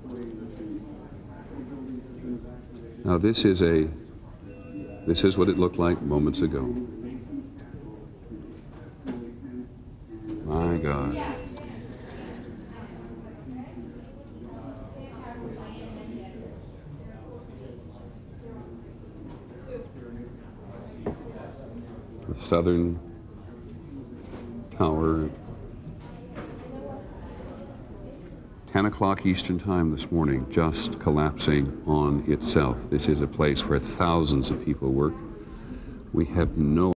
Now this is what it looked like moments ago. My God. The southern tower, 10 o'clock Eastern time this morning, just collapsing on itself. This is a place where thousands of people work. We have no